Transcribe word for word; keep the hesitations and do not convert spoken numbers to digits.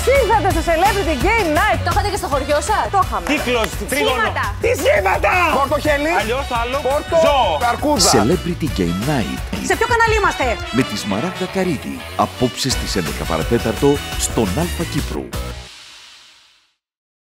ήρθατε στο Celebrity Game Night. Το είχατε και στο χωριό σας? Το είχαμε. Κύκλος, τρίγωνο. Σχήματα. Τι σχήματα! Πορτοχέλι. Αλλιώς το άλλο. Πόρτο. Ζώο. Αρκούδα. Celebrity Game Night. Σε ποιο κανάλι είμαστε? Με τη Σμαράγδα Καρύδη. Απόψε στις έντεκα παρατέταρτο στον Αλφα Κύπρου.